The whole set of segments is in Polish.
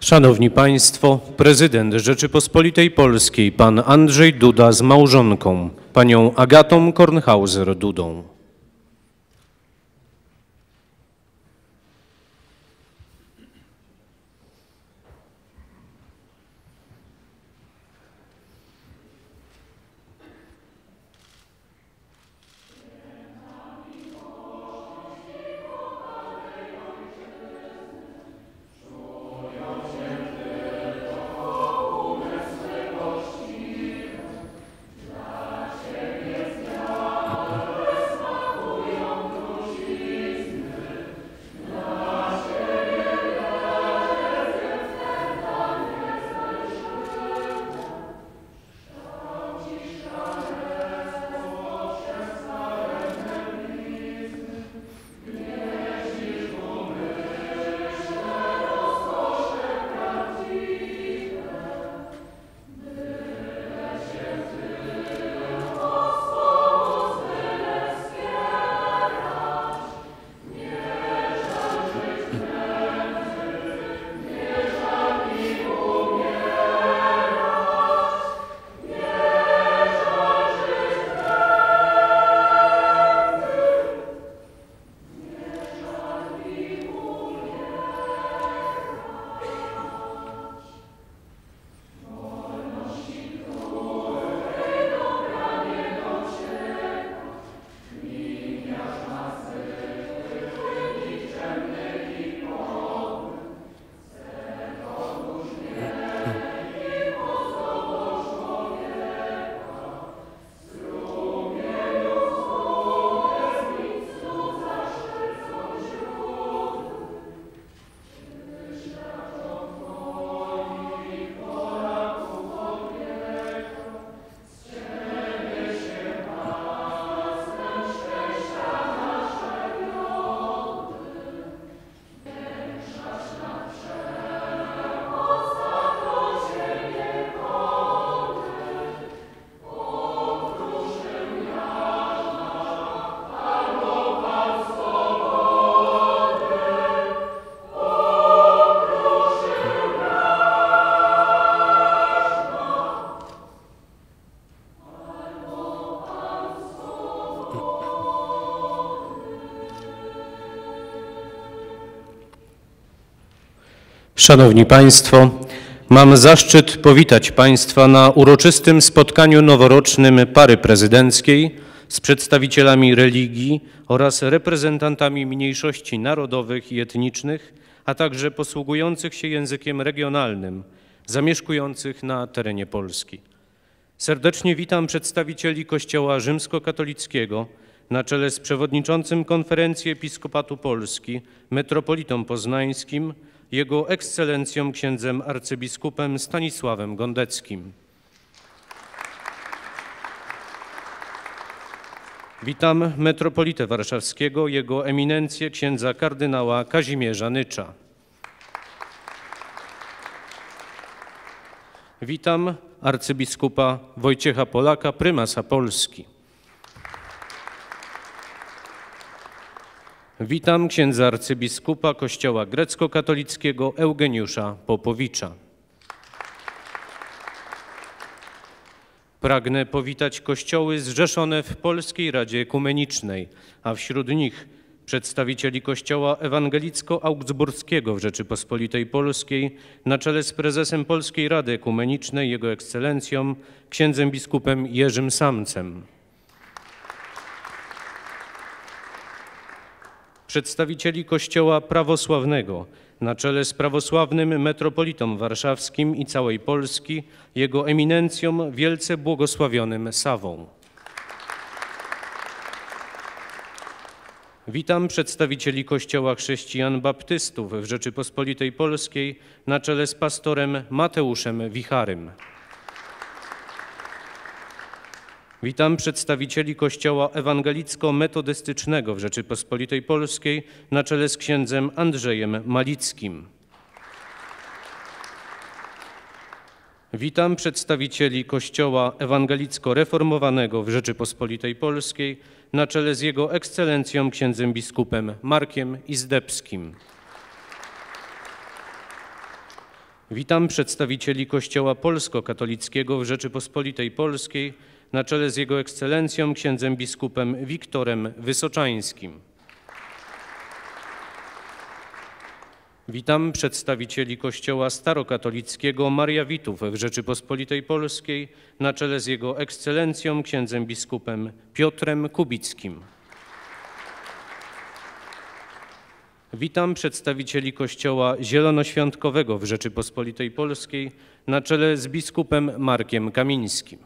Szanowni Państwo, prezydent Rzeczypospolitej Polskiej pan Andrzej Duda z małżonką, panią Agatą Kornhauser-Dudą. Szanowni Państwo, mam zaszczyt powitać Państwa na uroczystym spotkaniu noworocznym pary prezydenckiej z przedstawicielami religii oraz reprezentantami mniejszości narodowych i etnicznych, a także posługujących się językiem regionalnym, zamieszkujących na terenie Polski. Serdecznie witam przedstawicieli Kościoła rzymskokatolickiego na czele z przewodniczącym Konferencji Episkopatu Polski, metropolitą poznańskim, Jego Ekscelencją księdzem arcybiskupem Stanisławem Gondeckim. Witam metropolitę warszawskiego, Jego Eminencję księdza kardynała Kazimierza Nycza. Witam arcybiskupa Wojciecha Polaka, prymasa Polski. Witam księdza arcybiskupa Kościoła grecko-katolickiego Eugeniusza Popowicza. Pragnę powitać kościoły zrzeszone w Polskiej Radzie Ekumenicznej, a wśród nich przedstawicieli Kościoła Ewangelicko-Augsburskiego w Rzeczypospolitej Polskiej na czele z prezesem Polskiej Rady Ekumenicznej, Jego Ekscelencją, księdzem biskupem Jerzym Samcem. Przedstawicieli Kościoła Prawosławnego na czele z prawosławnym metropolitą warszawskim i całej Polski, Jego Eminencją wielce błogosławionym Sawą. Witam przedstawicieli Kościoła Chrześcijan Baptystów w Rzeczypospolitej Polskiej na czele z pastorem Mateuszem Wicharym. Witam przedstawicieli Kościoła Ewangelicko-Metodystycznego w Rzeczypospolitej Polskiej na czele z księdzem Andrzejem Malickim. Witam przedstawicieli Kościoła Ewangelicko-Reformowanego w Rzeczypospolitej Polskiej na czele z Jego Ekscelencją księdzem biskupem Markiem Izdebskim. Witam przedstawicieli Kościoła Polsko-Katolickiego w Rzeczypospolitej Polskiej na czele z Jego Ekscelencją księdzem biskupem Wiktorem Wysoczańskim. Witam przedstawicieli Kościoła Starokatolickiego Mariawitów w Rzeczypospolitej Polskiej na czele z Jego Ekscelencją księdzem biskupem Piotrem Kubickim. Witam przedstawicieli Kościoła Zielonoświątkowego w Rzeczypospolitej Polskiej na czele z biskupem Markiem Kamińskim.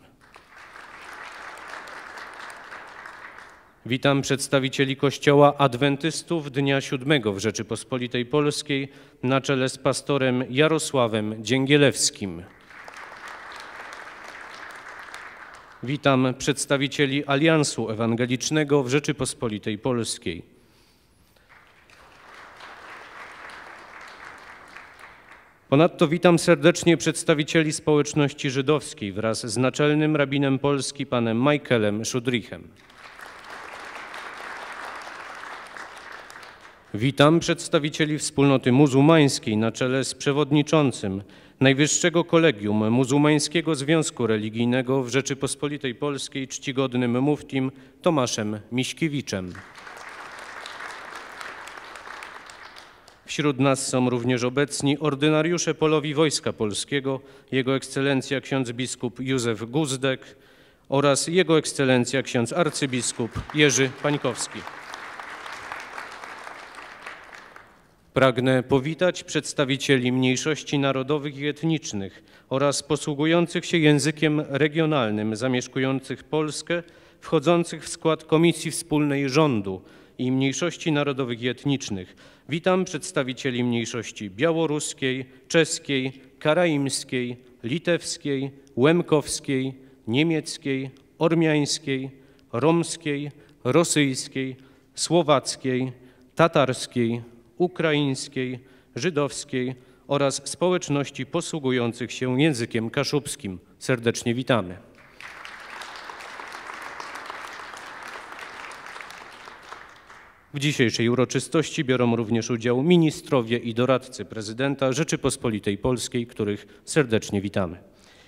Witam przedstawicieli Kościoła Adwentystów Dnia Siódmego w Rzeczypospolitej Polskiej na czele z pastorem Jarosławem Dzięgielewskim. Witam przedstawicieli Aliansu Ewangelicznego w Rzeczypospolitej Polskiej. Ponadto witam serdecznie przedstawicieli społeczności żydowskiej wraz z naczelnym rabinem Polski panem Michaelem Szudrichem. Witam przedstawicieli wspólnoty muzułmańskiej na czele z przewodniczącym Najwyższego Kolegium Muzułmańskiego Związku Religijnego w Rzeczypospolitej Polskiej czcigodnym muftim Tomaszem Miśkiewiczem. Wśród nas są również obecni ordynariusze Polowi Wojska Polskiego, Jego Ekscelencja ksiądz biskup Józef Guzdek oraz Jego Ekscelencja ksiądz arcybiskup Jerzy Pańkowski. Pragnę powitać przedstawicieli mniejszości narodowych i etnicznych oraz posługujących się językiem regionalnym zamieszkujących Polskę, wchodzących w skład Komisji Wspólnej Rządu i Mniejszości Narodowych i Etnicznych. Witam przedstawicieli mniejszości białoruskiej, czeskiej, karaimskiej, litewskiej, łemkowskiej, niemieckiej, ormiańskiej, romskiej, rosyjskiej, słowackiej, tatarskiej, ukraińskiej, żydowskiej oraz społeczności posługujących się językiem kaszubskim. Serdecznie witamy. W dzisiejszej uroczystości biorą również udział ministrowie i doradcy prezydenta Rzeczypospolitej Polskiej, których serdecznie witamy.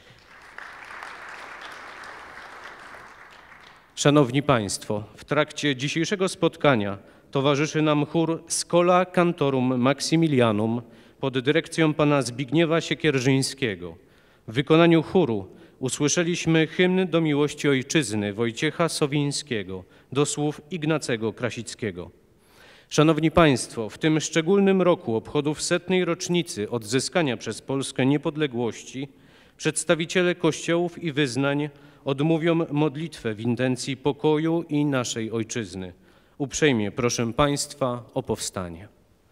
Szanowni Państwo, w trakcie dzisiejszego spotkania towarzyszy nam chór Schola Cantorum Maximilianum pod dyrekcją pana Zbigniewa Siekierzyńskiego. W wykonaniu chóru usłyszeliśmy hymn do miłości ojczyzny Wojciecha Sowińskiego do słów Ignacego Krasickiego. Szanowni Państwo, w tym szczególnym roku obchodów 100. rocznicy odzyskania przez Polskę niepodległości przedstawiciele kościołów i wyznań odmówią modlitwę w intencji pokoju i naszej ojczyzny. Uprzejmie proszę Państwa o powstanie.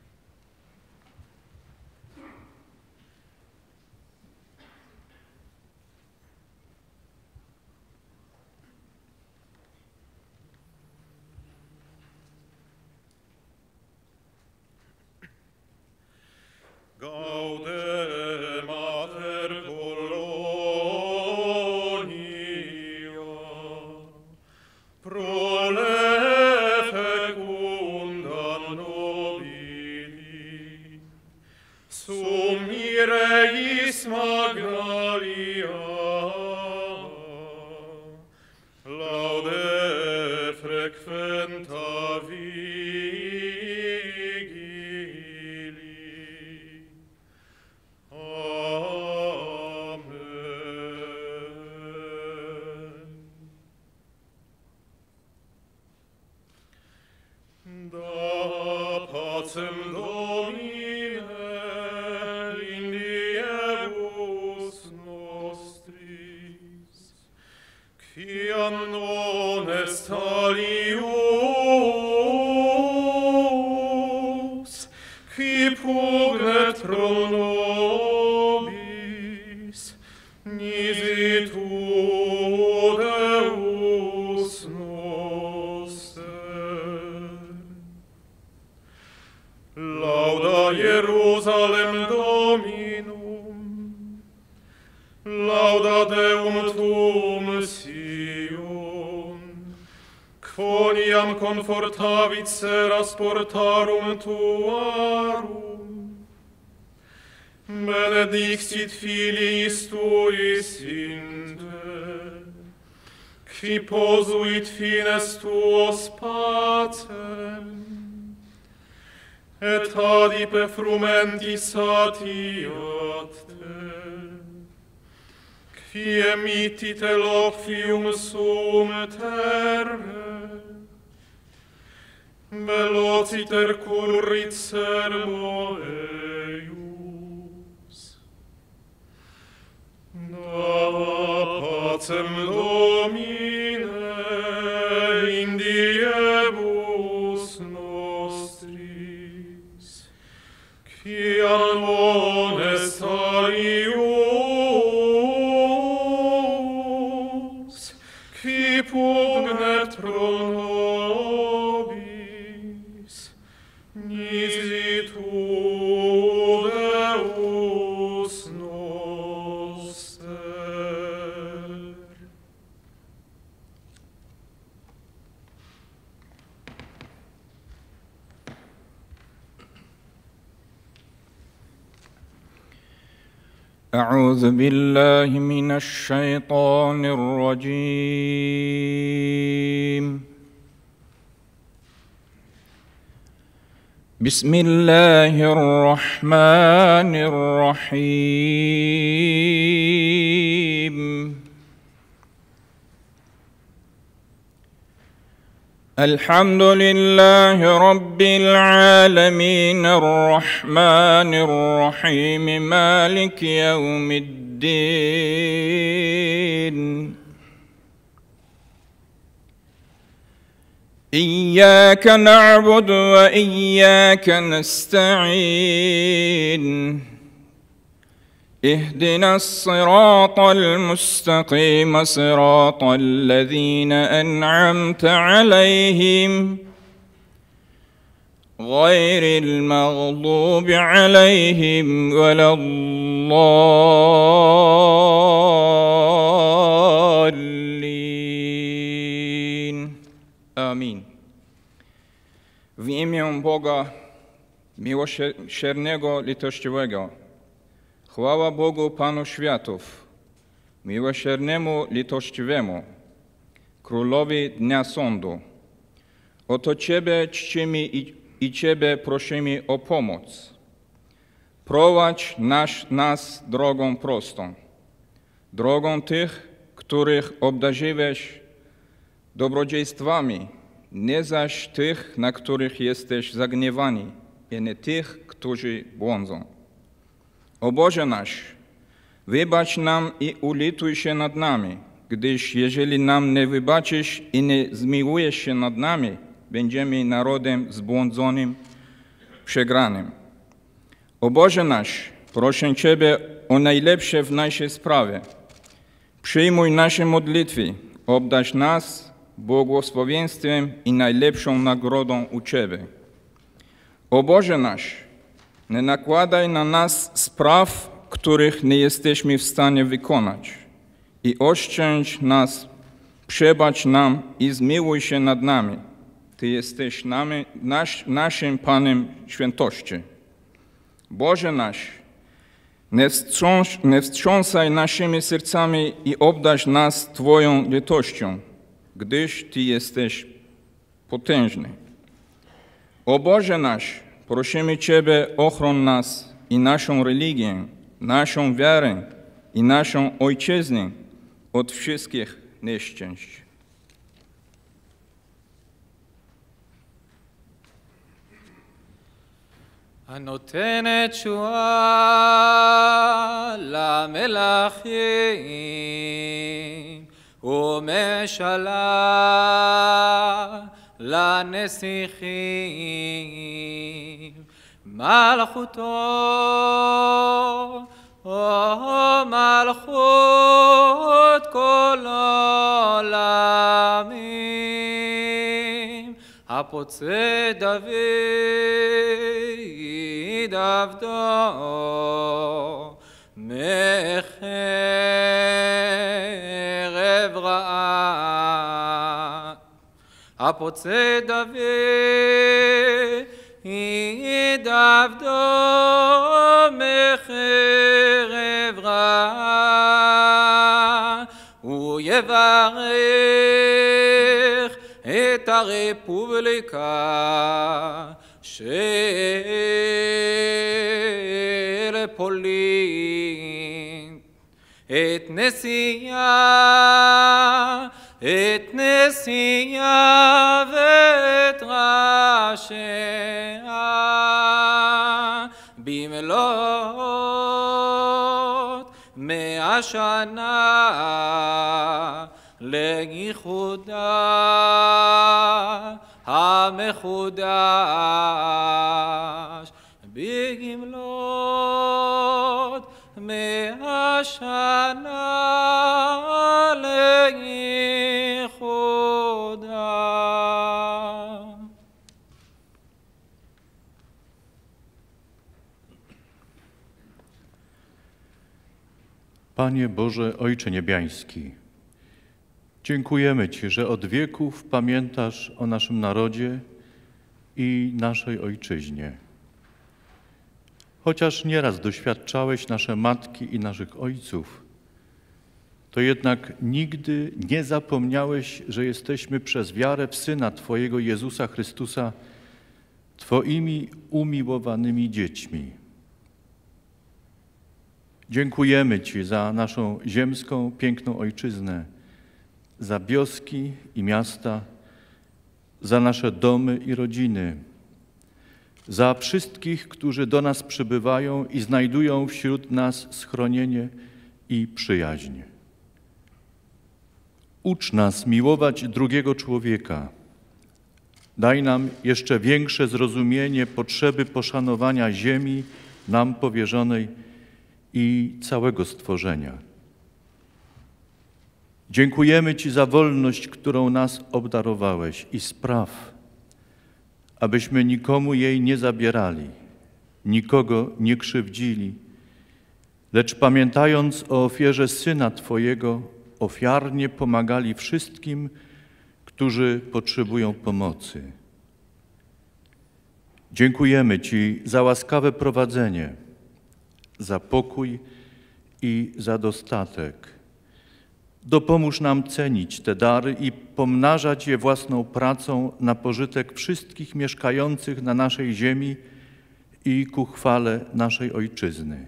Gaude mater Polonia, prole fecunda nobili, sum mireis magnalia, laude frequenta pacem Domine in diebus nostris, quiam non est alius, qui pugnet pro nobis, nisi tu Deus noster. Lauda Jerusalem Dominum, lauda Deum tuum Sion, quoniam confortavit seras portarum tuarum, benedictit filiis tuis in te, qui posuit fines tuos pacem, et adipe frumentis satiat te, qui emitit eloquium sum terre, velociter currit sermo eius. Da pacem Domine in diebus nostris, qui admonestarius, qui pugnet pro nobis, nisi tu Deus noster. أعوذ بالله من الشيطان الرجيم. بسم الله الرحمن الرحيم. الحمد لله رب العالمين الرحمن الرحيم مالك يوم الدين. إياك نعبد وإياك نستعين. اهدنا الصراط المستقيم صراط الذين أنعمت عليهم غير المغضوب عليهم ولا الضالين. آمين. W imię Boga miłosiernego, litościowego. Chwała Bogu Panu światów, miłosiernemu, litościwemu, Królowi Dnia Sądu. Oto Ciebie czcimy i Ciebie prosimy o pomoc. Prowadź nas drogą prostą, drogą tych, których obdarzyłeś dobrodziejstwami, nie zaś tych, na których jesteś zagniewani, i nie tych, którzy błądzą. O Boże nasz, wybacz nam i ulituj się nad nami, gdyż jeżeli nam nie wybaczysz i nie zmiłujesz się nad nami, będziemy narodem zbłądzonym, przegranym. O Boże nasz, proszę Ciebie o najlepsze w naszej sprawie. Przyjmuj nasze modlitwy, obdarz nas błogosławieństwem i najlepszą nagrodą u Ciebie. O Boże nasz, nie nakładaj na nas spraw, których nie jesteśmy w stanie wykonać, i oszczędź nas, przebacz nam i zmiłuj się nad nami. Ty jesteś naszym Panem świętości. Boże nasz, nie wstrząsaj naszymi sercami i obdarz nas Twoją litością, gdyż Ty jesteś potężny. O Boże nasz, prosimy Ciebie, ochroń nas i naszą religię, naszą wiarę i naszą ojczyznę od wszystkich nieszczęść. הנותנת תשועה למלכים ומשלה לנסיכים, מלכותו מלכות כל עולמים, הפוצע דוד עבדו מחרב רעה, הפוצע דוד עבדו מחרב בחרב רע, הוא יברך את הרפובליקה של פולין, את נשיאה ואת ראשיה במלאת 100 שנה לייחודה המחודש, בגמלות 100 שנה לייחודה. Panie Boże, Ojcze Niebiański, dziękujemy Ci, że od wieków pamiętasz o naszym narodzie i naszej ojczyźnie. Chociaż nieraz doświadczałeś nasze matki i naszych ojców, to jednak nigdy nie zapomniałeś, że jesteśmy przez wiarę w Syna Twojego Jezusa Chrystusa Twoimi umiłowanymi dziećmi. Dziękujemy Ci za naszą ziemską, piękną ojczyznę, za wioski i miasta, za nasze domy i rodziny, za wszystkich, którzy do nas przybywają i znajdują wśród nas schronienie i przyjaźń. Ucz nas miłować drugiego człowieka. Daj nam jeszcze większe zrozumienie potrzeby poszanowania ziemi nam powierzonej i całego stworzenia. Dziękujemy Ci za wolność, którą nas obdarowałeś i spraw, abyśmy nikomu jej nie zabierali, nikogo nie krzywdzili, lecz pamiętając o ofierze Syna Twojego, ofiarnie pomagali wszystkim, którzy potrzebują pomocy. Dziękujemy Ci za łaskawe prowadzenie, za pokój i za dostatek. Dopomóż nam cenić te dary i pomnażać je własną pracą na pożytek wszystkich mieszkających na naszej ziemi i ku chwale naszej Ojczyzny.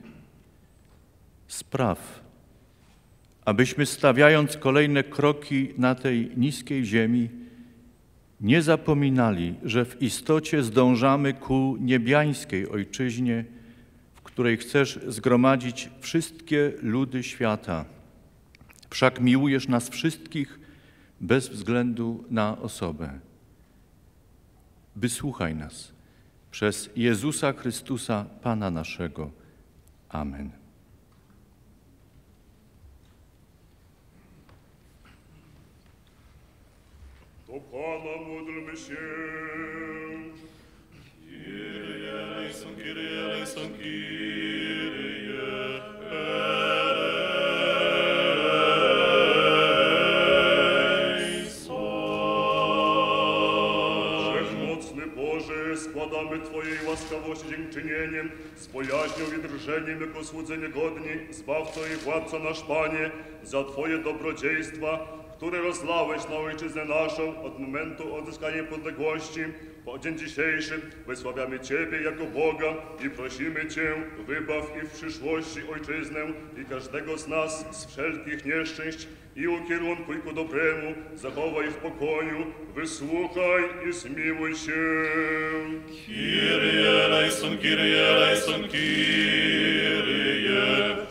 Spraw, abyśmy stawiając kolejne kroki na tej niskiej ziemi, nie zapominali, że w istocie zdążamy ku niebiańskiej Ojczyźnie, w której chcesz zgromadzić wszystkie ludy świata. Wszak miłujesz nas wszystkich bez względu na osobę. Wysłuchaj nas przez Jezusa Chrystusa, Pana naszego. Amen. Do Pana módlmy się. Kyrie eleison, Kyrie eleison, Kyrie eleison. Wszechmocny Boże, składamy Twojej łaskawości dziękczynieniem, z bojaźnią i drżeniem jako słudzy niegodni, Zbawco i Władco nasz Panie, za Twoje dobrodziejstwa, które rozlałeś na Ojczyznę naszą od momentu odzyskania niepodległości po dzień dzisiejszy. Wysławiamy Ciebie jako Boga i prosimy Cię, wybaw i w przyszłości Ojczyznę i każdego z nas z wszelkich nieszczęść i ukierunkuj ku dobremu, zachowaj w pokoju, wysłuchaj i zmiłuj się. Kyrie eleison, Kyrie eleison, Kyrie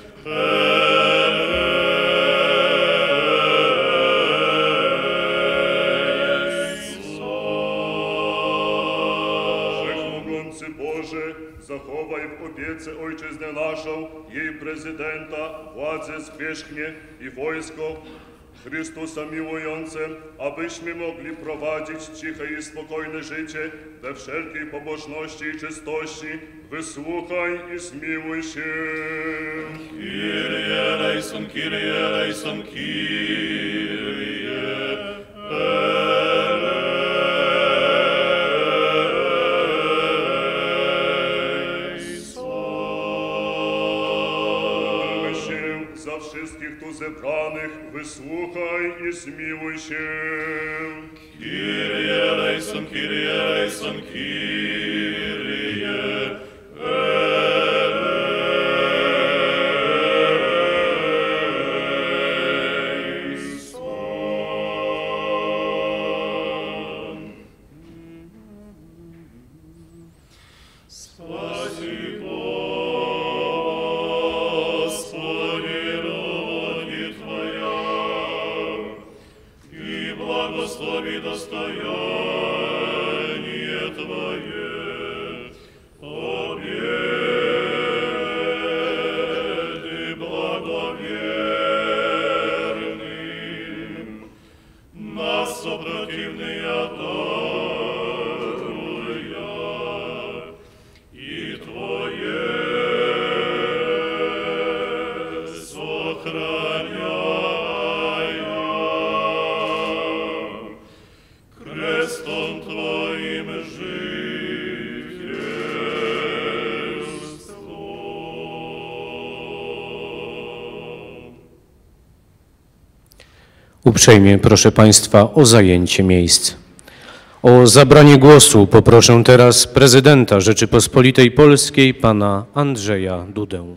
Boże, zachowaj w opiece Ojczyznę naszą, jej prezydenta, władzę zwierzchnię i wojsko Chrystusa miłujące, abyśmy mogli prowadzić ciche i spokojne życie we wszelkiej pobożności i czystości. Wysłuchaj i zmiłuj się. Kyrie eleison, Kyrie eleison, Kyrie eleison. wszystkich tu zebranych, wysłuchaj i zmiłuj się. Kyrie eleison, Kyrie eleison, Kyrie eleison. Спаси, Господи, роги Твоя, и благослови достояние Твое, победы благоверным, нас сопротивные даруя, и Твое сохраняя, крестом Твоим жительством. Uprzejmie proszę Państwa o zajęcie miejsc. O zabranie głosu poproszę teraz prezydenta Rzeczypospolitej Polskiej, pana Andrzeja Dudę.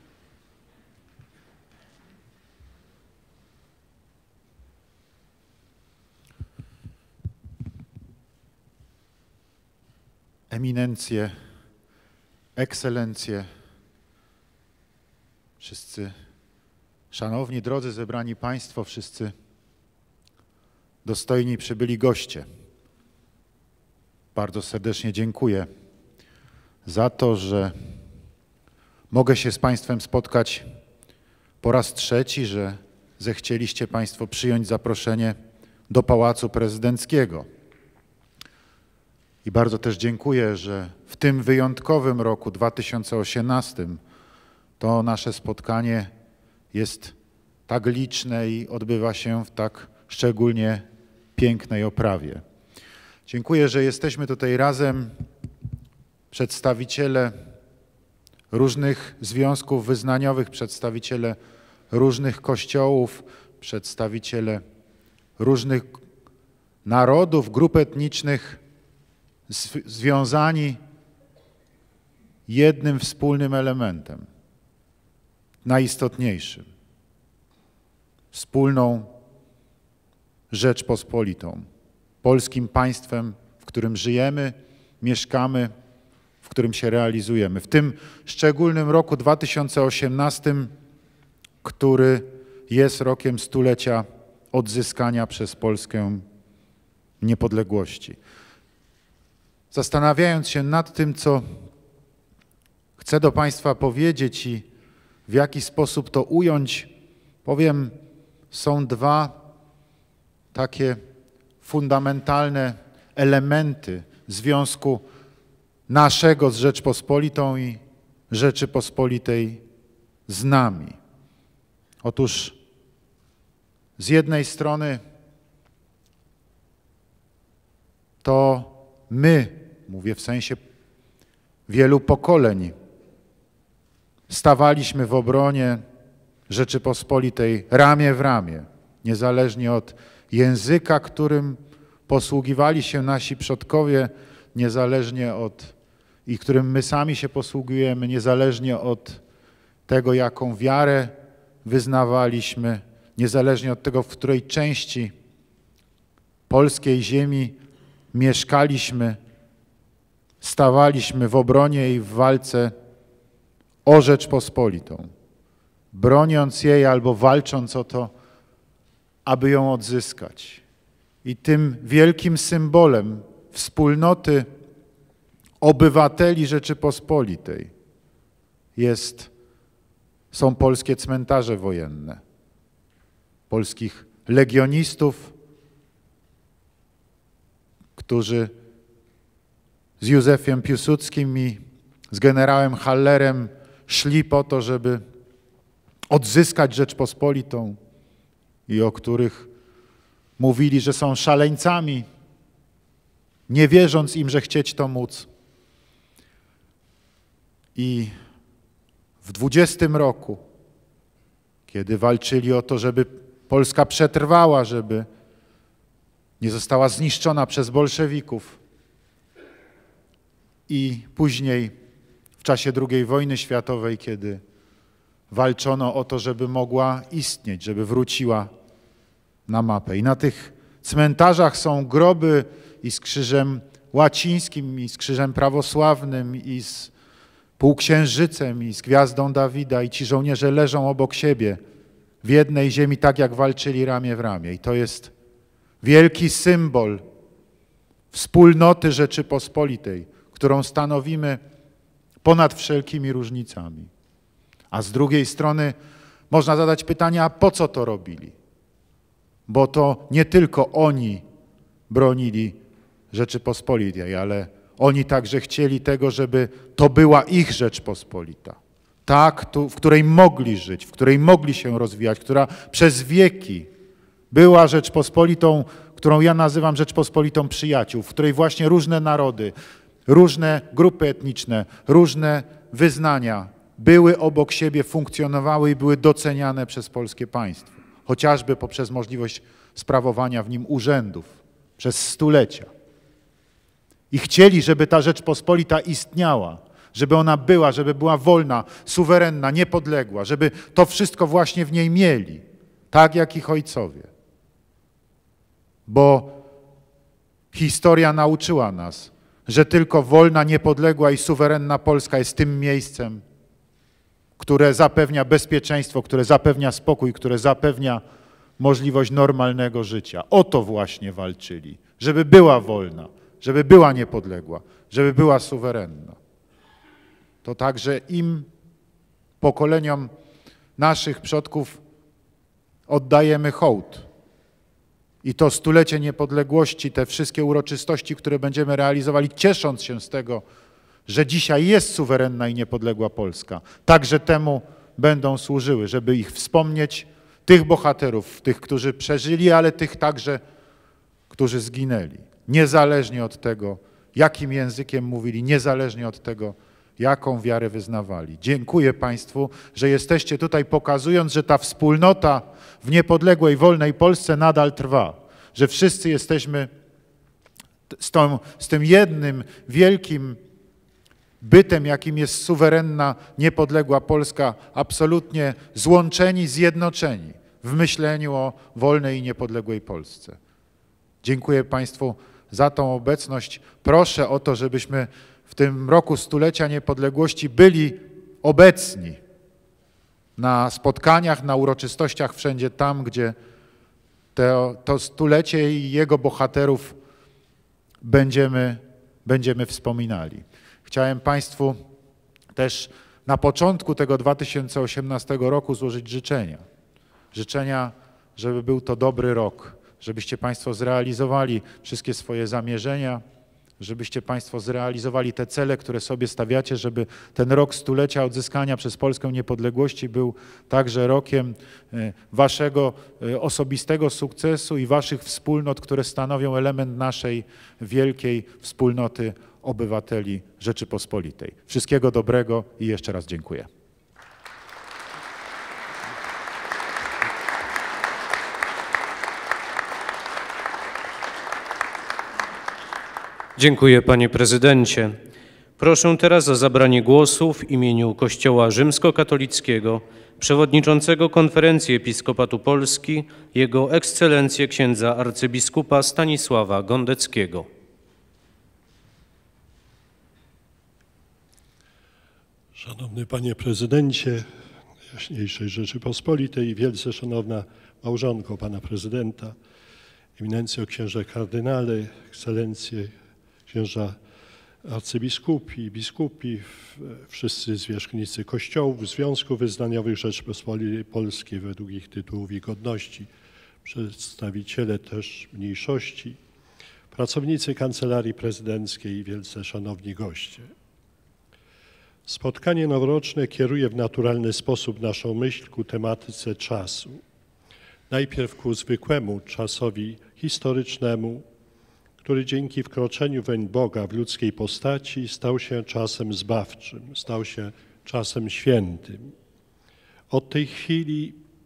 Eminencje, ekscelencje, wszyscy szanowni, drodzy zebrani Państwo, wszyscy dostojni przybyli goście. Bardzo serdecznie dziękuję za to, że mogę się z Państwem spotkać po raz trzeci, że zechcieliście Państwo przyjąć zaproszenie do Pałacu Prezydenckiego. I bardzo też dziękuję, że w tym wyjątkowym roku 2018 to nasze spotkanie jest tak liczne i odbywa się w tak szczególnie pięknej oprawie. Dziękuję, że jesteśmy tutaj razem, przedstawiciele różnych związków wyznaniowych, przedstawiciele różnych kościołów, przedstawiciele różnych narodów, grup etnicznych, związani jednym wspólnym elementem, najistotniejszym, wspólną Rzeczpospolitą, polskim państwem, w którym żyjemy, mieszkamy, w którym się realizujemy. W tym szczególnym roku 2018, który jest rokiem stulecia odzyskania przez Polskę niepodległości. Zastanawiając się nad tym, co chcę do Państwa powiedzieć i w jaki sposób to ująć, powiem, są dwa takie fundamentalne elementy związku naszego z Rzeczpospolitą i Rzeczypospolitej z nami. Otóż z jednej strony to my, mówię w sensie wielu pokoleń, stawaliśmy w obronie Rzeczypospolitej ramię w ramię, niezależnie od języka, którym posługiwali się nasi przodkowie, niezależnie od i którym my sami się posługujemy, niezależnie od tego, jaką wiarę wyznawaliśmy, niezależnie od tego, w której części polskiej ziemi mieszkaliśmy, stawaliśmy w obronie i w walce o Rzeczpospolitą, broniąc jej albo walcząc o to, aby ją odzyskać. I tym wielkim symbolem wspólnoty obywateli Rzeczypospolitej są polskie cmentarze wojenne, polskich legionistów, którzy z Józefem Piłsudskim i z generałem Hallerem szli po to, żeby odzyskać Rzeczpospolitą i o których mówili, że są szaleńcami, nie wierząc im, że chcieć to móc. I w 20 roku, kiedy walczyli o to, żeby Polska przetrwała, żeby nie została zniszczona przez bolszewików. I później w czasie II wojny światowej, kiedy walczono o to, żeby mogła istnieć, żeby wróciła na mapę. I na tych cmentarzach są groby i z krzyżem łacińskim, i z krzyżem prawosławnym, i z półksiężycem, i z gwiazdą Dawida, i ci żołnierze leżą obok siebie w jednej ziemi, tak jak walczyli ramię w ramię. I to jest wielki symbol wspólnoty Rzeczypospolitej, którą stanowimy ponad wszelkimi różnicami. A z drugiej strony można zadać pytanie, a po co to robili? Bo to nie tylko oni bronili Rzeczypospolitej, ale oni także chcieli tego, żeby to była ich Rzeczpospolita. Ta, w której mogli żyć, w której mogli się rozwijać, która przez wieki była Rzeczpospolitą, którą ja nazywam Rzeczpospolitą przyjaciół, w której właśnie różne narody, różne grupy etniczne, różne wyznania były obok siebie, funkcjonowały i były doceniane przez polskie państwo. Chociażby poprzez możliwość sprawowania w nim urzędów przez stulecia. I chcieli, żeby ta Rzeczpospolita istniała, żeby ona była, żeby była wolna, suwerenna, niepodległa, żeby to wszystko właśnie w niej mieli, tak jak ich ojcowie. Bo historia nauczyła nas, że tylko wolna, niepodległa i suwerenna Polska jest tym miejscem, które zapewnia bezpieczeństwo, które zapewnia spokój, które zapewnia możliwość normalnego życia. O to właśnie walczyli, żeby była wolna, żeby była niepodległa, żeby była suwerenna. To także im, pokoleniom naszych przodków oddajemy hołd. I to stulecie niepodległości, te wszystkie uroczystości, które będziemy realizowali, ciesząc się z tego, że dzisiaj jest suwerenna i niepodległa Polska, także temu będą służyły, żeby ich wspomnieć, tych bohaterów, tych, którzy przeżyli, ale tych także, którzy zginęli. Niezależnie od tego, jakim językiem mówili, niezależnie od tego, jaką wiarę wyznawali. Dziękuję Państwu, że jesteście tutaj, pokazując, że ta wspólnota w niepodległej, wolnej Polsce nadal trwa, że wszyscy jesteśmy z tym jednym wielkim bytem, jakim jest suwerenna, niepodległa Polska, absolutnie złączeni, zjednoczeni w myśleniu o wolnej i niepodległej Polsce. Dziękuję Państwu za tą obecność. Proszę o to, żebyśmy w tym roku stulecia niepodległości byli obecni na spotkaniach, na uroczystościach, wszędzie tam, gdzie to stulecie i jego bohaterów będziemy wspominali. Chciałem Państwu też na początku tego 2018 roku złożyć życzenia. Życzenia, żeby był to dobry rok, żebyście Państwo zrealizowali wszystkie swoje zamierzenia, żebyście Państwo zrealizowali te cele, które sobie stawiacie, żeby ten rok stulecia odzyskania przez Polskę niepodległości był także rokiem waszego osobistego sukcesu i waszych wspólnot, które stanowią element naszej wielkiej wspólnoty obywateli Rzeczypospolitej. Wszystkiego dobrego i jeszcze raz dziękuję. Dziękuję Panie Prezydencie. Proszę teraz o zabranie głosu w imieniu Kościoła Rzymskokatolickiego, przewodniczącego Konferencji Episkopatu Polski, Jego Ekscelencję księdza arcybiskupa Stanisława Gondeckiego. Szanowny Panie Prezydencie Jaśniejszej Rzeczypospolitej i wielce szanowna małżonko Pana Prezydenta, Eminencjo księże kardynale, Ekscelencje księża arcybiskupi, biskupi, wszyscy zwierzchnicy kościołów, związków wyznaniowych Rzeczypospolitej Polskiej według ich tytułów i godności, przedstawiciele też mniejszości, pracownicy Kancelarii Prezydenckiej i wielce szanowni goście. Spotkanie noworoczne kieruje w naturalny sposób naszą myśl ku tematyce czasu. Najpierw ku zwykłemu czasowi historycznemu, który dzięki wkroczeniu weń Boga w ludzkiej postaci stał się czasem zbawczym, stał się czasem świętym. Od tej chwili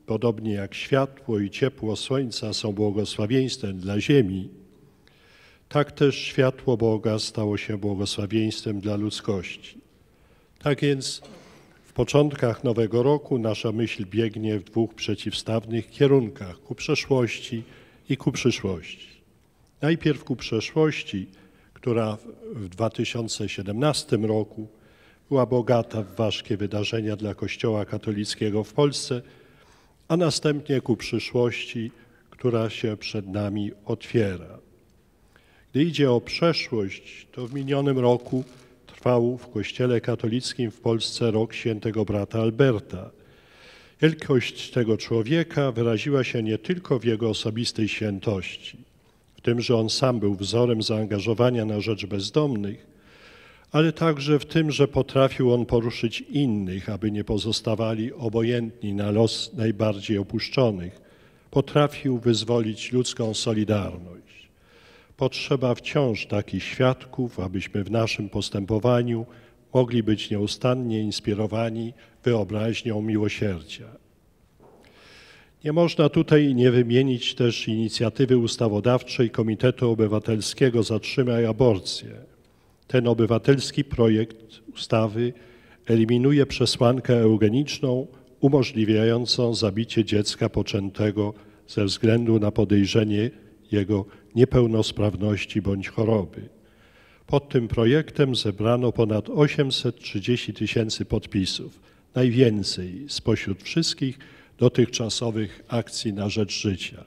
podobnie jak światło i ciepło słońca są błogosławieństwem dla ziemi, tak też światło Boga stało się błogosławieństwem dla ludzkości. Tak więc w początkach nowego roku nasza myśl biegnie w dwóch przeciwstawnych kierunkach, ku przeszłości i ku przyszłości. Najpierw ku przeszłości, która w 2017 roku była bogata w ważkie wydarzenia dla Kościoła katolickiego w Polsce, a następnie ku przyszłości, która się przed nami otwiera. Gdy idzie o przeszłość, to w minionym roku trwał w Kościele katolickim w Polsce rok świętego brata Alberta. Wielkość tego człowieka wyraziła się nie tylko w jego osobistej świętości, w tym, że on sam był wzorem zaangażowania na rzecz bezdomnych, ale także w tym, że potrafił on poruszyć innych, aby nie pozostawali obojętni na los najbardziej opuszczonych. Potrafił wyzwolić ludzką solidarność. Potrzeba wciąż takich świadków, abyśmy w naszym postępowaniu mogli być nieustannie inspirowani wyobraźnią miłosierdzia. Nie można tutaj nie wymienić też inicjatywy ustawodawczej Komitetu Obywatelskiego Zatrzymaj Aborcję. Ten obywatelski projekt ustawy eliminuje przesłankę eugeniczną umożliwiającą zabicie dziecka poczętego ze względu na podejrzenie jego niepełnosprawności bądź choroby. Pod tym projektem zebrano ponad 830 000 podpisów, najwięcej spośród wszystkich dotychczasowych akcji na rzecz życia.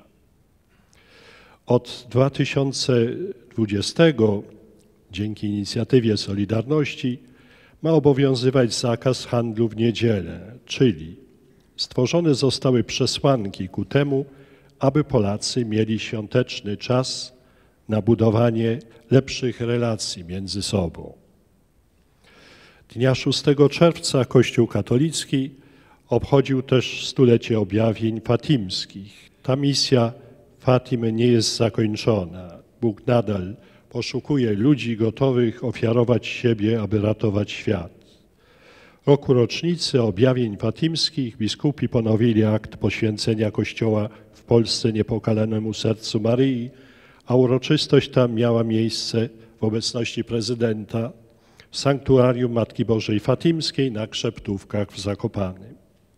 Od 2020 dzięki inicjatywie Solidarności ma obowiązywać zakaz handlu w niedzielę, czyli stworzone zostały przesłanki ku temu, aby Polacy mieli świąteczny czas na budowanie lepszych relacji między sobą. Dnia 6 czerwca Kościół katolicki obchodził też stulecie objawień fatimskich. Ta misja Fatimy nie jest zakończona. Bóg nadal poszukuje ludzi gotowych ofiarować siebie, aby ratować świat. W roku rocznicy objawień fatimskich biskupi ponowili akt poświęcenia Kościoła w Polsce niepokalanemu sercu Maryi, a uroczystość ta miała miejsce w obecności prezydenta w sanktuarium Matki Bożej Fatimskiej na Krzeptówkach w Zakopanem.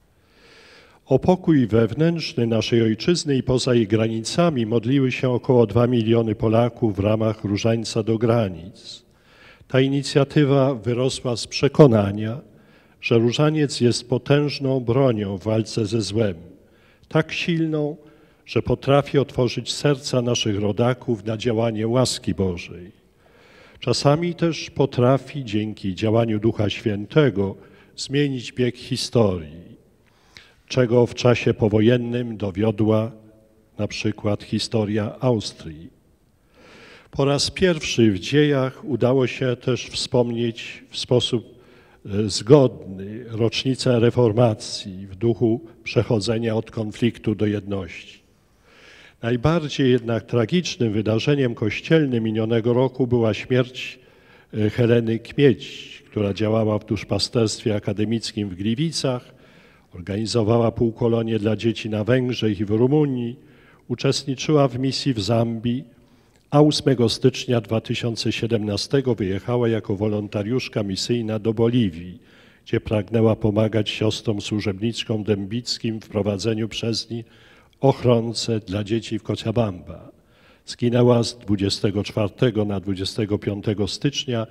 O pokój wewnętrzny naszej ojczyzny i poza jej granicami modliły się około 2 miliony Polaków w ramach Różańca do granic. Ta inicjatywa wyrosła z przekonania, że różaniec jest potężną bronią w walce ze złem, tak silną, że potrafi otworzyć serca naszych rodaków na działanie łaski Bożej. Czasami też potrafi dzięki działaniu Ducha Świętego zmienić bieg historii, czego w czasie powojennym dowiodła na przykład historia Austrii. Po raz pierwszy w dziejach udało się też wspomnieć w sposób zgodny rocznicę reformacji w duchu przechodzenia od konfliktu do jedności. Najbardziej jednak tragicznym wydarzeniem kościelnym minionego roku była śmierć Heleny Kmieć, która działała w duszpasterstwie akademickim w Gliwicach, organizowała półkolonie dla dzieci na Węgrzech i w Rumunii, uczestniczyła w misji w Zambii, a 8 stycznia 2017 wyjechała jako wolontariuszka misyjna do Boliwii, gdzie pragnęła pomagać siostrom służebniczkom dębickim w prowadzeniu przez nie ochronce dla dzieci w Cochabamba. Zginęła z 24 na 25 stycznia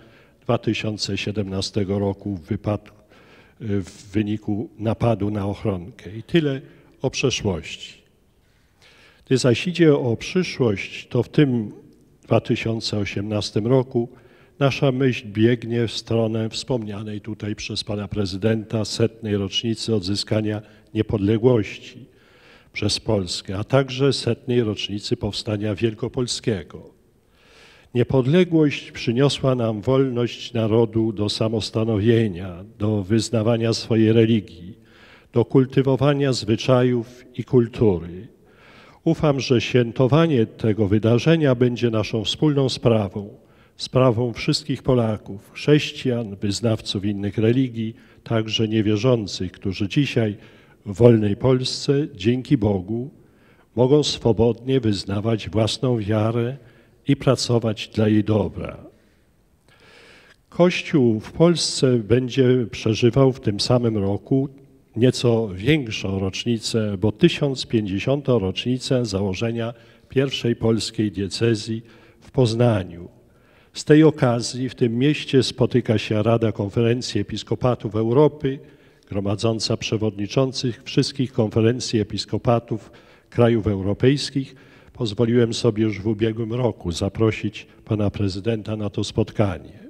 2017 roku w wyniku napadu na ochronkę. I tyle o przeszłości. Gdy zaś idzie o przyszłość, to w tym 2018 roku nasza myśl biegnie w stronę wspomnianej tutaj przez pana prezydenta 100. rocznicy odzyskania niepodległości przez Polskę, a także 100. rocznicy powstania wielkopolskiego. Niepodległość przyniosła nam wolność narodu do samostanowienia, do wyznawania swojej religii, do kultywowania zwyczajów i kultury. Ufam, że świętowanie tego wydarzenia będzie naszą wspólną sprawą wszystkich Polaków, chrześcijan, wyznawców innych religii, także niewierzących, którzy dzisiaj w wolnej Polsce, dzięki Bogu, mogą swobodnie wyznawać własną wiarę i pracować dla jej dobra. Kościół w Polsce będzie przeżywał w tym samym roku nieco większą rocznicę, bo 1050. rocznicę założenia pierwszej polskiej diecezji w Poznaniu. Z tej okazji w tym mieście spotyka się Rada Konferencji Episkopatów Europy, gromadząca przewodniczących wszystkich konferencji episkopatów krajów europejskich. Pozwoliłem sobie już w ubiegłym roku zaprosić pana prezydenta na to spotkanie.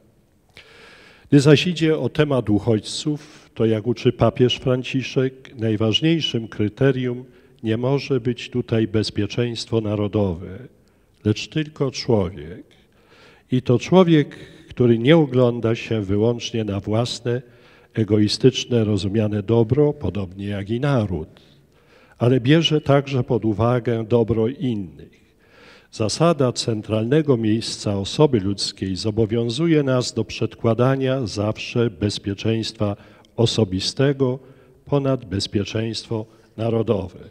Gdy zaś idzie o temat uchodźców, to jak uczy papież Franciszek, najważniejszym kryterium nie może być tutaj bezpieczeństwo narodowe, lecz tylko człowiek. I to człowiek, który nie ogląda się wyłącznie na własne, egoistyczne, rozumiane dobro, podobnie jak i naród, ale bierze także pod uwagę dobro innych. Zasada centralnego miejsca osoby ludzkiej zobowiązuje nas do przedkładania zawsze bezpieczeństwa osobistego ponad bezpieczeństwo narodowe.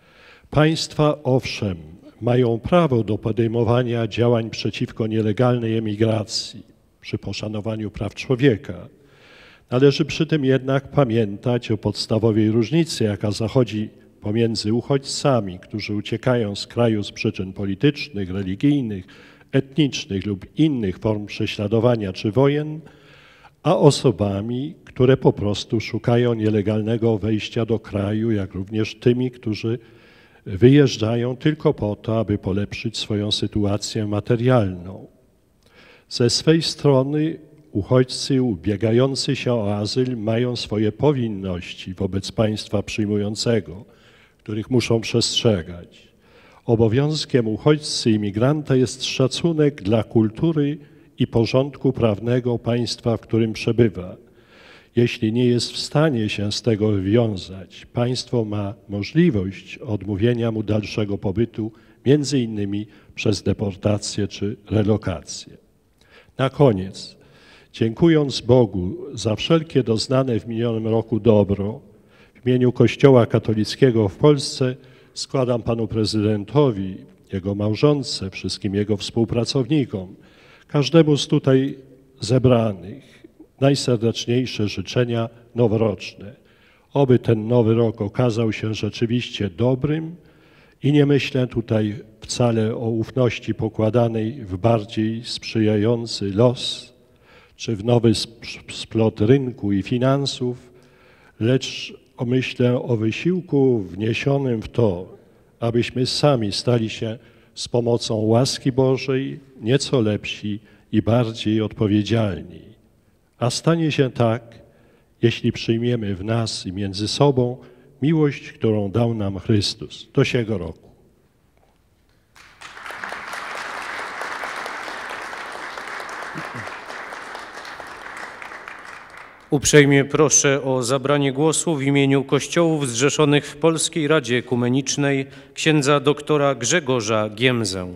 Państwa, owszem, mają prawo do podejmowania działań przeciwko nielegalnej emigracji przy poszanowaniu praw człowieka. Należy przy tym jednak pamiętać o podstawowej różnicy, jaka zachodzi pomiędzy uchodźcami, którzy uciekają z kraju z przyczyn politycznych, religijnych, etnicznych lub innych form prześladowania czy wojen, a osobami, które po prostu szukają nielegalnego wejścia do kraju, jak również tymi, którzy wyjeżdżają tylko po to, aby polepszyć swoją sytuację materialną. Ze swej strony uchodźcy ubiegający się o azyl mają swoje powinności wobec państwa przyjmującego, których muszą przestrzegać. Obowiązkiem uchodźcy i migranta jest szacunek dla kultury i porządku prawnego państwa, w którym przebywa. Jeśli nie jest w stanie się z tego wywiązać, państwo ma możliwość odmówienia mu dalszego pobytu, między innymi przez deportację czy relokację. Na koniec, dziękując Bogu za wszelkie doznane w minionym roku dobro, w imieniu Kościoła katolickiego w Polsce składam panu prezydentowi, jego małżonce, wszystkim jego współpracownikom, każdemu z tutaj zebranych najserdeczniejsze życzenia noworoczne. Oby ten nowy rok okazał się rzeczywiście dobrym i nie myślę tutaj wcale o ufności pokładanej w bardziej sprzyjający los czy w nowy splot rynku i finansów, lecz myślę o wysiłku wniesionym w to, abyśmy sami stali się z pomocą łaski Bożej nieco lepsi i bardziej odpowiedzialni. A stanie się tak, jeśli przyjmiemy w nas i między sobą miłość, którą dał nam Chrystus do siego roku. Uprzejmie proszę o zabranie głosu w imieniu Kościołów zrzeszonych w Polskiej Radzie Ekumenicznej księdza doktora Grzegorza Giemzę.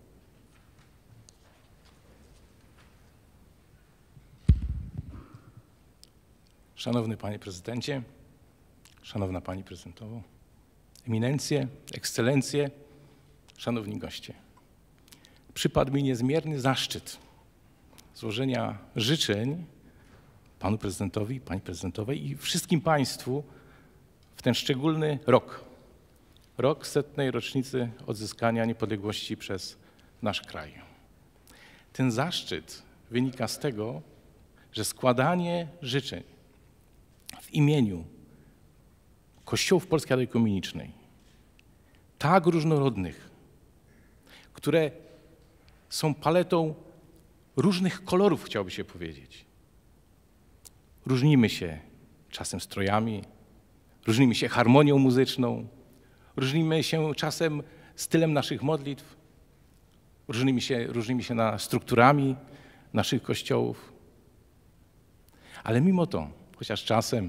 Szanowny Panie Prezydencie, Szanowna Pani Prezydentowo, Eminencje, Ekscelencje, Szanowni goście. Przypadł mi niezmierny zaszczyt złożenia życzeń Panu Prezydentowi, Pani Prezydentowej i wszystkim Państwu w ten szczególny rok. Rok 100. rocznicy odzyskania niepodległości przez nasz kraj. Ten zaszczyt wynika z tego, że składanie życzeń w imieniu Kościołów Polskiej Rady Ekumenicznej, tak różnorodnych, które są paletą różnych kolorów, chciałoby się powiedzieć. Różnimy się czasem strojami, różnimy się harmonią muzyczną, różnimy się czasem stylem naszych modlitw, różnimy się strukturami naszych kościołów. Ale mimo to, chociaż czasem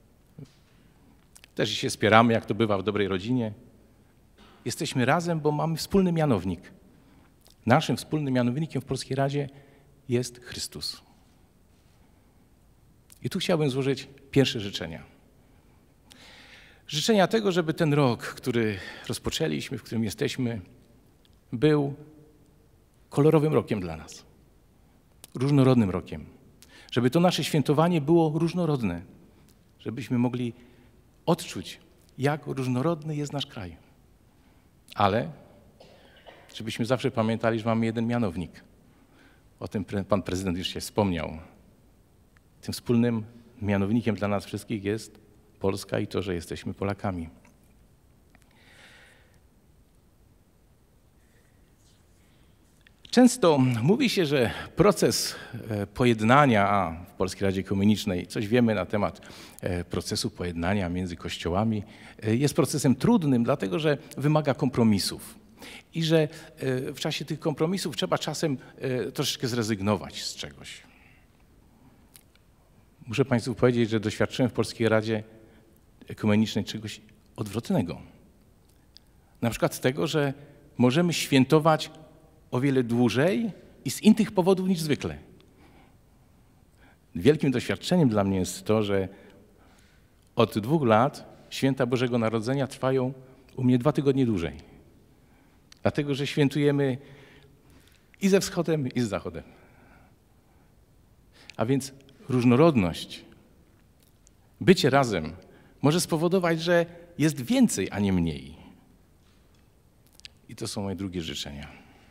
też się spieramy, jak to bywa w dobrej rodzinie, jesteśmy razem, bo mamy wspólny mianownik. Naszym wspólnym mianownikiem w Polskiej Radzie jest Chrystus. I tu chciałbym złożyć pierwsze życzenia. Życzenia tego, żeby ten rok, który rozpoczęliśmy, w którym jesteśmy, był kolorowym rokiem dla nas, różnorodnym rokiem. Żeby to nasze świętowanie było różnorodne, żebyśmy mogli odczuć, jak różnorodny jest nasz kraj. Ale żebyśmy zawsze pamiętali, że mamy jeden mianownik. O tym pan prezydent już się wspomniał. Tym wspólnym mianownikiem dla nas wszystkich jest Polska i to, że jesteśmy Polakami. Często mówi się, że proces pojednania, a w Polskiej Radzie Ekumenicznej coś wiemy na temat procesu pojednania między kościołami, jest procesem trudnym, dlatego że wymaga kompromisów. I że w czasie tych kompromisów trzeba czasem troszeczkę zrezygnować z czegoś. Muszę Państwu powiedzieć, że doświadczyłem w Polskiej Radzie Ekumenicznej czegoś odwrotnego. Na przykład tego, że możemy świętować o wiele dłużej i z innych powodów niż zwykle. Wielkim doświadczeniem dla mnie jest to, że od 2 lat święta Bożego Narodzenia trwają u mnie 2 tygodnie dłużej. Dlatego, że świętujemy i ze wschodem, i z zachodem. A więc różnorodność, bycie razem może spowodować, że jest więcej, a nie mniej. I to są moje drugie życzenia.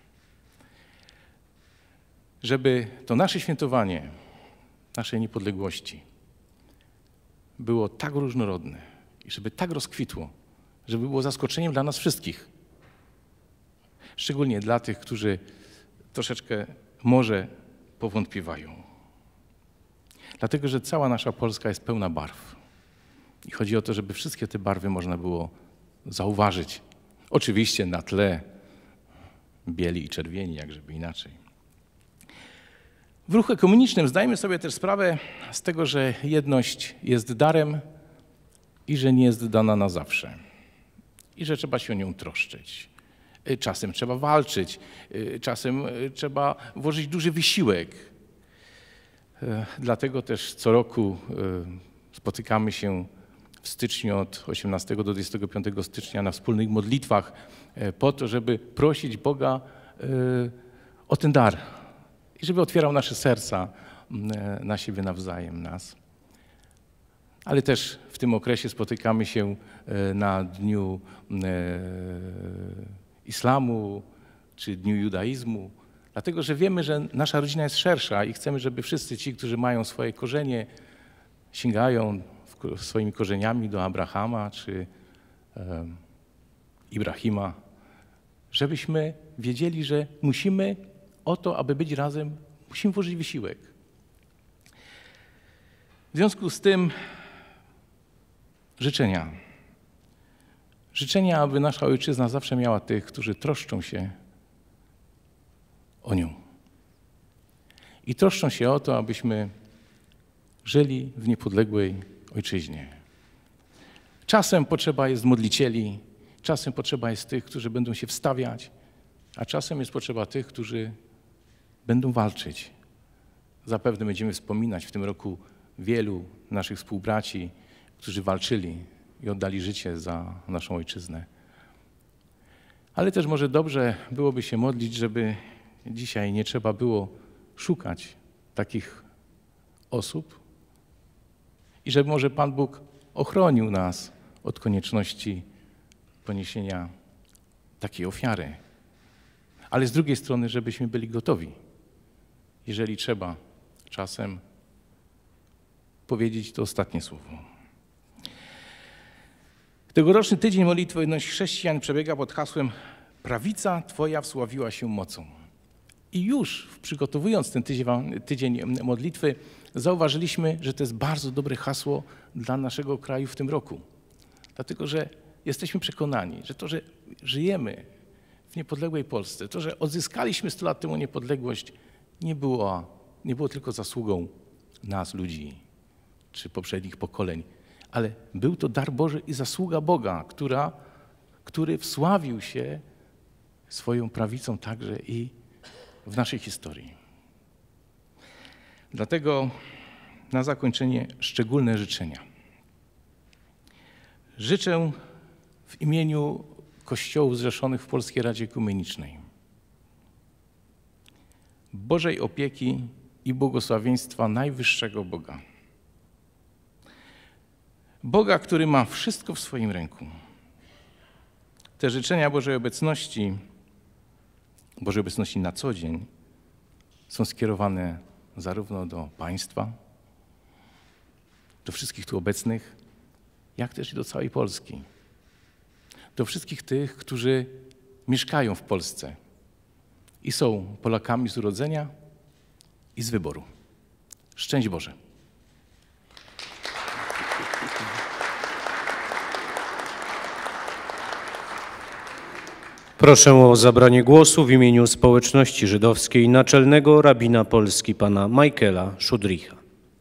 Żeby to nasze świętowanie, naszej niepodległości było tak różnorodne i żeby tak rozkwitło, żeby było zaskoczeniem dla nas wszystkich. Szczególnie dla tych, którzy troszeczkę może powątpiewają. Dlatego, że cała nasza Polska jest pełna barw. I chodzi o to, żeby wszystkie te barwy można było zauważyć. Oczywiście na tle bieli i czerwieni, jak żeby inaczej. W ruchu ekumenicznym zdajemy sobie też sprawę z tego, że jedność jest darem i że nie jest dana na zawsze. I że trzeba się o nią troszczyć. Czasem trzeba walczyć, czasem trzeba włożyć duży wysiłek. Dlatego też co roku spotykamy się w styczniu od 18 do 25 stycznia na wspólnych modlitwach po to, żeby prosić Boga o ten dar i żeby otwierał nasze serca na siebie nawzajem, nas. Ale też w tym okresie spotykamy się na Dniu Islamu czy Dniu Judaizmu, dlatego że wiemy, że nasza rodzina jest szersza i chcemy, żeby wszyscy ci, którzy mają swoje korzenie, sięgają swoimi korzeniami do Abrahama czy Ibrahima, żebyśmy wiedzieli, że musimy o to, aby być razem, musimy włożyć wysiłek. W związku z tym życzenia. Życzenia, aby nasza ojczyzna zawsze miała tych, którzy troszczą się o nią. I troszczą się o to, abyśmy żyli w niepodległej ojczyźnie. Czasem potrzeba jest modlicieli, czasem potrzeba jest tych, którzy będą się wstawiać, a czasem jest potrzeba tych, którzy będą walczyć. Zapewne będziemy wspominać w tym roku wielu naszych współbraci, którzy walczyli i oddali życie za naszą ojczyznę. Ale też może dobrze byłoby się modlić, żeby dzisiaj nie trzeba było szukać takich osób i żeby może Pan Bóg ochronił nas od konieczności poniesienia takiej ofiary. Ale z drugiej strony, żebyśmy byli gotowi, jeżeli trzeba czasem powiedzieć to ostatnie słowo. Tegoroczny tydzień modlitwy o jedności chrześcijan przebiega pod hasłem Prawica Twoja wsławiła się mocą. I już przygotowując ten tydzień modlitwy zauważyliśmy, że to jest bardzo dobre hasło dla naszego kraju w tym roku. Dlatego, że jesteśmy przekonani, że to, że żyjemy w niepodległej Polsce, to, że odzyskaliśmy 100 lat temu niepodległość, nie było tylko zasługą nas, ludzi, czy poprzednich pokoleń, ale był to dar Boży i zasługa Boga, który wsławił się swoją prawicą także i w naszej historii. Dlatego na zakończenie szczególne życzenia. Życzę w imieniu Kościołów zrzeszonych w Polskiej Radzie Ekumenicznej Bożej opieki i błogosławieństwa najwyższego Boga. Boga, który ma wszystko w swoim ręku. Te życzenia Bożej obecności na co dzień są skierowane zarówno do Państwa, do wszystkich tu obecnych, jak też i do całej Polski. Do wszystkich tych, którzy mieszkają w Polsce i są Polakami z urodzenia i z wyboru. Szczęść Boże. Proszę o zabranie głosu w imieniu społeczności żydowskiej naczelnego rabina Polski pana Michaela Szudricha.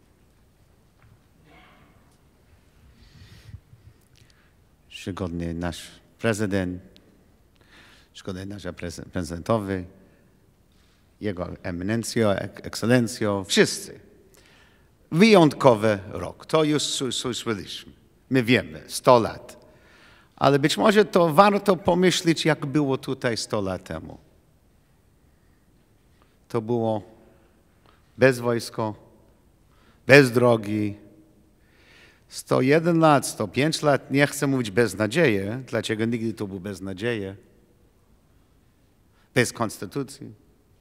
Czcigodny nasz prezydent, czcigodny nasz prezydentowy, jego eminencjo, ekscelencjo, wszyscy. Wyjątkowy rok, to już słyszeliśmy, my wiemy, 100 lat. Ale być może to warto pomyśleć, jak było tutaj 100 lat temu. To było bez wojska, bez drogi. 101 lat, 105 lat, nie chcę mówić bez nadziei. Dlaczego nigdy to było bez nadziei? Bez konstytucji.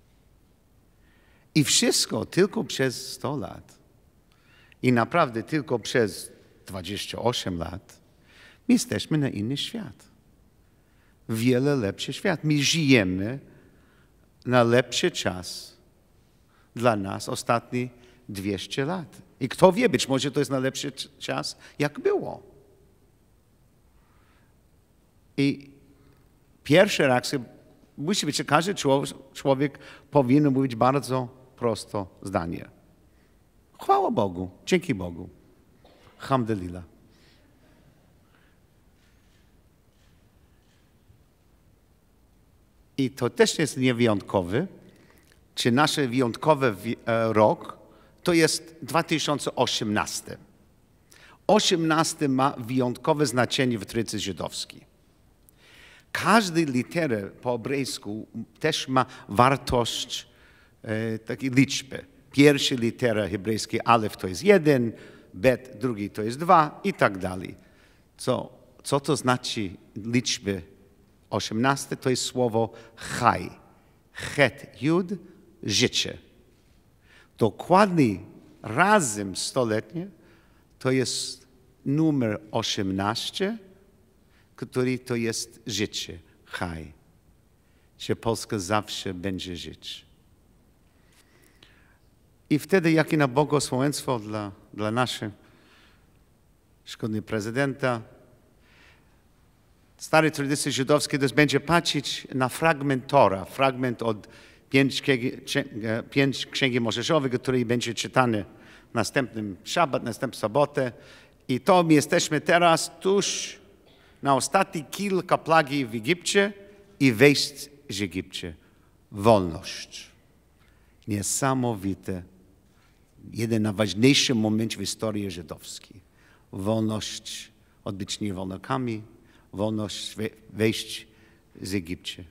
I wszystko tylko przez 100 lat. I naprawdę tylko przez 28 lat. My jesteśmy na inny świat. Wiele lepszy świat. My żyjemy na lepszy czas dla nas ostatnie 200 lat. I kto wie, być może to jest najlepszy czas, jak było. I pierwsza reakcja musi być, że każdy człowiek powinien mówić bardzo prosto zdanie. Chwała Bogu, dzięki Bogu. Alhamdulillah. I to też jest niewyjątkowy, czy nasz wyjątkowy rok to jest 2018. 18 ma wyjątkowe znaczenie w tradycji żydowskiej. Każda litera po hebrajsku też ma wartość takiej liczby. Pierwsza litera hebrajskiej alef to jest 1, bet drugi to jest 2 i tak dalej. Co to znaczy liczby 18? To jest słowo chaj. Het, jud, życie. Dokładnie razem stuletnie to jest numer 18, który to jest życie, chaj. Że Polska zawsze będzie żyć. I wtedy, jakie na błogosławieństwo dla naszego szkodnego prezydenta, starej tradycji żydowskiej to będzie patrzeć na fragment Tora, fragment od 5 Księgi Mojżeszowej, który będzie czytany następnym szabat, następną sobotę. I to my jesteśmy teraz tuż na ostatnie kilka plagi w Egipcie i wejść z Egipcie. Wolność. Niesamowite. Jeden z najważniejszych momentów w historii żydowskiej. Wolność od być niewolnikami, wolność wejść z Egipcie.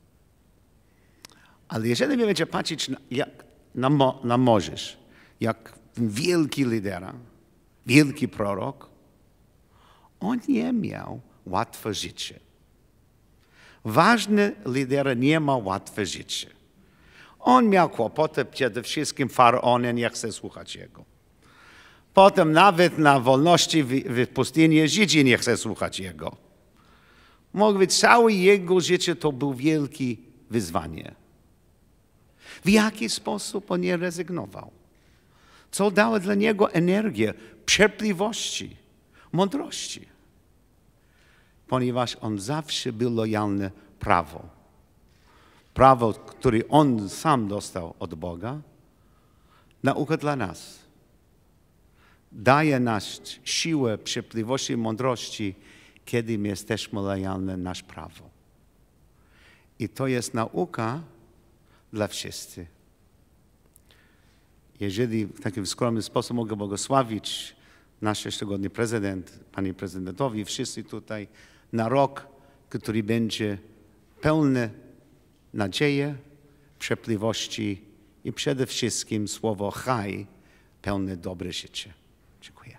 Ale jeżeli my będziemy patrzeć na Mojżesz, jak wielki lider, wielki prorok, on nie miał łatwe życie. Ważny lider nie ma łatwe życie. On miał kłopoty przede wszystkim faraonem, nie chce słuchać jego. Potem nawet na wolności w pustyni Żydzi nie chce słuchać jego. Mógł być całe jego życie to było wielkie wyzwanie. W jaki sposób on nie rezygnował? Co dało dla niego energię, cierpliwości, mądrości? Ponieważ on zawsze był lojalny prawu. Prawo, które on sam dostał od Boga, nauka dla nas. Daje nas siłę, cierpliwości i mądrości, kiedy my jesteśmy lojalni nasz prawo. I to jest nauka dla wszystkich. Jeżeli w taki skromny sposób mogę błogosławić nasz szczególny prezydent, panie prezydentowi, wszyscy tutaj, na rok, który będzie pełny nadziei, cierpliwości i przede wszystkim słowo chaj, pełne dobre życie. Dziękuję.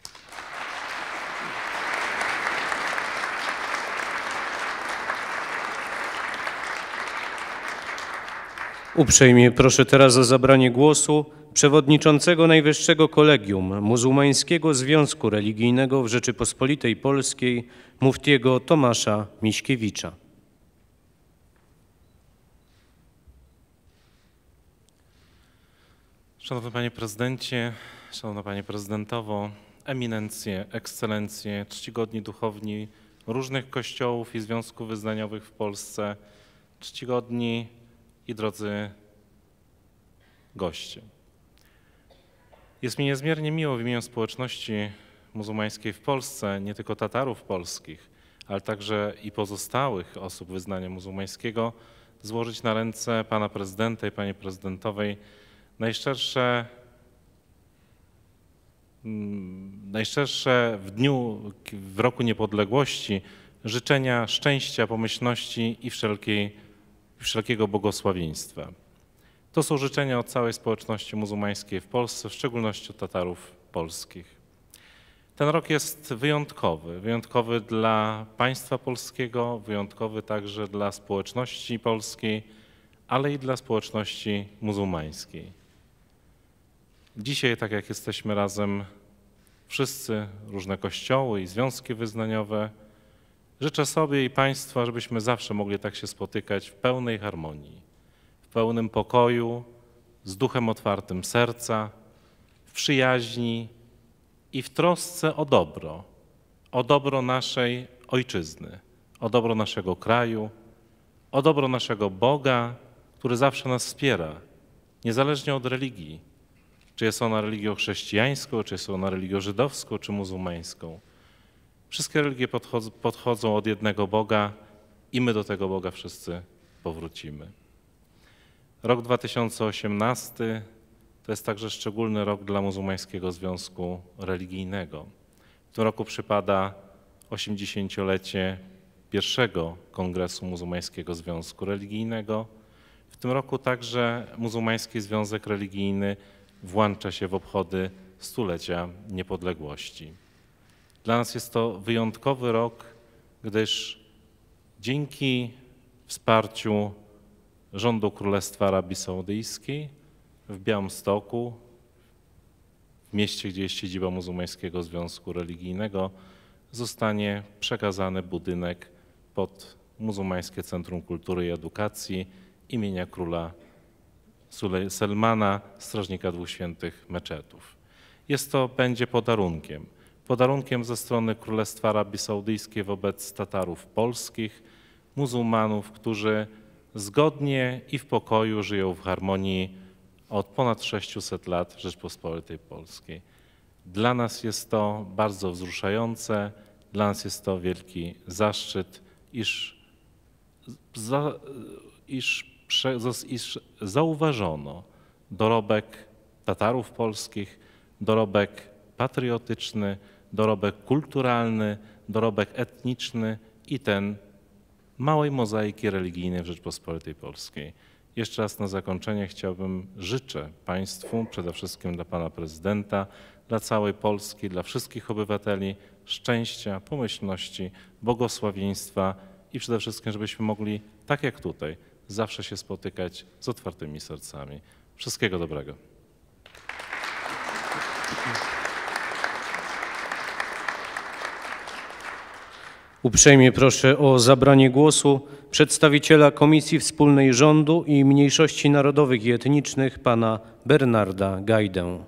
Uprzejmie proszę teraz o zabranie głosu przewodniczącego Najwyższego Kolegium Muzułmańskiego Związku Religijnego w Rzeczypospolitej Polskiej, muftiego Tomasza Miśkiewicza. Szanowny Panie Prezydencie, Szanowna Pani Prezydentowo, Eminencje, Ekscelencje, czcigodni duchowni różnych kościołów i związków wyznaniowych w Polsce, czcigodni i drodzy goście. Jest mi niezmiernie miło w imieniu społeczności muzułmańskiej w Polsce, nie tylko Tatarów polskich, ale także i pozostałych osób wyznania muzułmańskiego, złożyć na ręce Pana Prezydenta i Pani Prezydentowej najszczersze w roku niepodległości życzenia szczęścia, pomyślności i wszelkiego błogosławieństwa. To są życzenia od całej społeczności muzułmańskiej w Polsce, w szczególności od Tatarów polskich. Ten rok jest wyjątkowy dla państwa polskiego, wyjątkowy także dla społeczności polskiej, ale i dla społeczności muzułmańskiej. Dzisiaj, tak jak jesteśmy razem wszyscy, różne kościoły i związki wyznaniowe, życzę sobie i Państwu, żebyśmy zawsze mogli tak się spotykać w pełnej harmonii, w pełnym pokoju, z duchem otwartym serca, w przyjaźni i w trosce o dobro naszej ojczyzny, o dobro naszego kraju, o dobro naszego Boga, który zawsze nas wspiera, niezależnie od religii, czy jest ona religią chrześcijańską, czy jest ona religią żydowską, czy muzułmańską. Wszystkie religie podchodzą od jednego Boga i my do tego Boga wszyscy powrócimy. Rok 2018 to jest także szczególny rok dla Muzułmańskiego Związku Religijnego. W tym roku przypada 80-lecie pierwszego Kongresu Muzułmańskiego Związku Religijnego. W tym roku także Muzułmański Związek Religijny włącza się w obchody stulecia niepodległości. Dla nas jest to wyjątkowy rok, gdyż dzięki wsparciu rządu Królestwa Arabii Saudyjskiej w Białymstoku, w mieście, gdzie jest siedziba Muzułmańskiego Związku Religijnego, zostanie przekazany budynek pod Muzułmańskie Centrum Kultury i Edukacji imienia króla Selmana, strażnika Dwóch Świętych Meczetów. Będzie podarunkiem ze strony Królestwa Arabii Saudyjskiej wobec Tatarów polskich, muzułmanów, którzy zgodnie i w pokoju żyją w harmonii od ponad 600 lat w Rzeczypospolitej Polskiej. Dla nas jest to bardzo wzruszające, dla nas jest to wielki zaszczyt, iż zauważono dorobek Tatarów polskich, dorobek patriotyczny, dorobek kulturalny, dorobek etniczny i ten małej mozaiki religijnej w Rzeczypospolitej Polskiej. Jeszcze raz na zakończenie życzę Państwu, przede wszystkim dla Pana Prezydenta, dla całej Polski, dla wszystkich obywateli szczęścia, pomyślności, błogosławieństwa i przede wszystkim, żebyśmy mogli, tak jak tutaj, zawsze się spotykać z otwartymi sercami. Wszystkiego dobrego. Uprzejmie proszę o zabranie głosu przedstawiciela Komisji Wspólnej Rządu i Mniejszości Narodowych i Etnicznych, pana Bernarda Gajdę.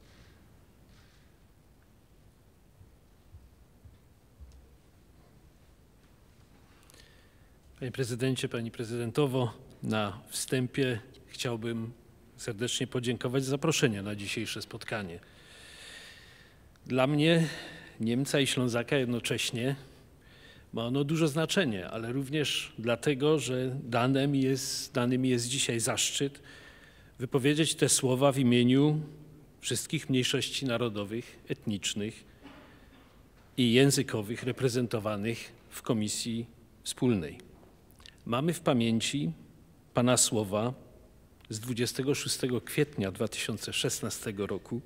Panie Prezydencie, Pani Prezydentowo, na wstępie chciałbym serdecznie podziękować za zaproszenie na dzisiejsze spotkanie. Dla mnie, Niemca i Ślązaka jednocześnie, ma ono duże znaczenie, ale również dlatego, że dany mi jest dzisiaj zaszczyt wypowiedzieć te słowa w imieniu wszystkich mniejszości narodowych, etnicznych i językowych reprezentowanych w Komisji Wspólnej. Mamy w pamięci Pana słowa z 26 kwietnia 2016 roku,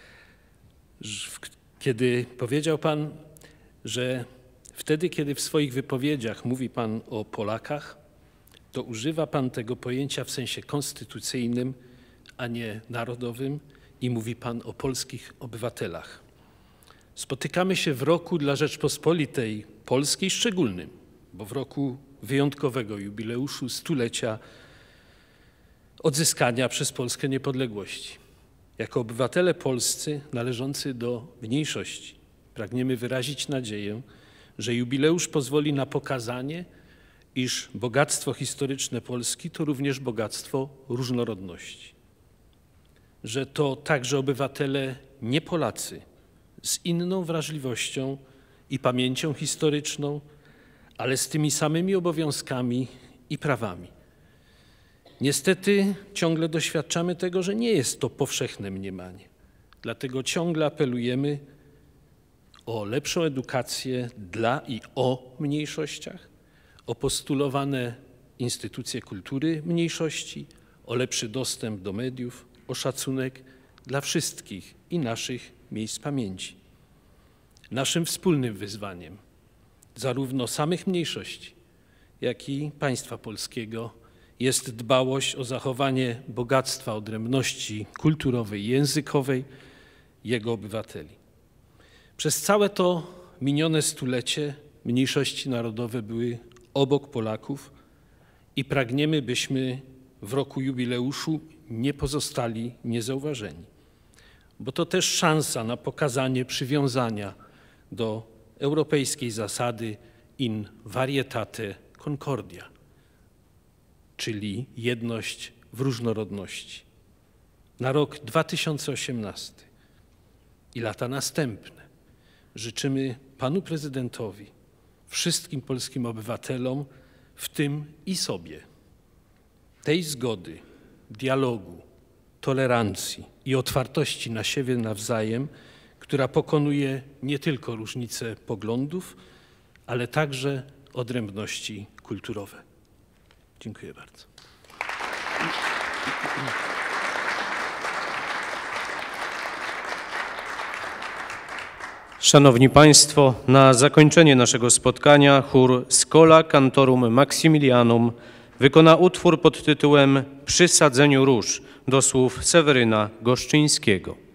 kiedy powiedział Pan, że wtedy, kiedy w swoich wypowiedziach mówi Pan o Polakach, to używa Pan tego pojęcia w sensie konstytucyjnym, a nie narodowym i mówi Pan o polskich obywatelach. Spotykamy się w roku dla Rzeczpospolitej Polskiej szczególnym, bo w roku wyjątkowego jubileuszu stulecia odzyskania przez Polskę niepodległości. Jako obywatele polscy należący do mniejszości pragniemy wyrazić nadzieję, że jubileusz pozwoli na pokazanie, iż bogactwo historyczne Polski to również bogactwo różnorodności. Że to także obywatele nie Polacy z inną wrażliwością i pamięcią historyczną, ale z tymi samymi obowiązkami i prawami. Niestety ciągle doświadczamy tego, że nie jest to powszechne mniemanie. Dlatego ciągle apelujemy o lepszą edukację dla i o mniejszościach, o postulowane instytucje kultury mniejszości, o lepszy dostęp do mediów, o szacunek dla wszystkich i naszych miejsc pamięci. Naszym wspólnym wyzwaniem zarówno samych mniejszości, jak i państwa polskiego jest dbałość o zachowanie bogactwa odrębności kulturowej i językowej jego obywateli. Przez całe to minione stulecie mniejszości narodowe były obok Polaków i pragniemy, byśmy w roku jubileuszu nie pozostali niezauważeni, bo to też szansa na pokazanie przywiązania do europejskiej zasady in varietate concordia, czyli jedność w różnorodności. Na rok 2018 i lata następne życzymy Panu Prezydentowi, wszystkim polskim obywatelom, w tym i sobie, tej zgody, dialogu, tolerancji i otwartości na siebie nawzajem, która pokonuje nie tylko różnice poglądów, ale także odrębności kulturowe. Dziękuję bardzo. Szanowni Państwo, na zakończenie naszego spotkania chór Schola Cantorum Maximilianum wykona utwór pod tytułem Przy sadzeniu róż do słów Seweryna Goszczyńskiego.